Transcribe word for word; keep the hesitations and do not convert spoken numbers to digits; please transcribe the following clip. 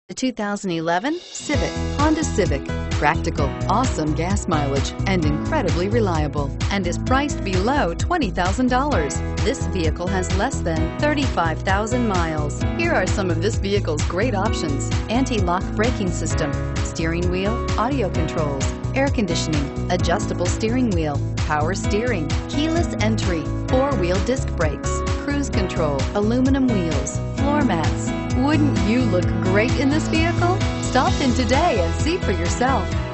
The two thousand eleven Civic, Honda Civic. Practical, awesome gas mileage, and incredibly reliable, and is priced below twenty thousand dollars. This vehicle has less than thirty-five thousand miles. Here are some of this vehicle's great options: anti-lock braking system, steering wheel audio controls, air conditioning, adjustable steering wheel, power steering, keyless entry, four-wheel disc brakes, cruise control, aluminum wheels, floor mats. Wouldn't you look great in this vehicle? Stop in today and see for yourself.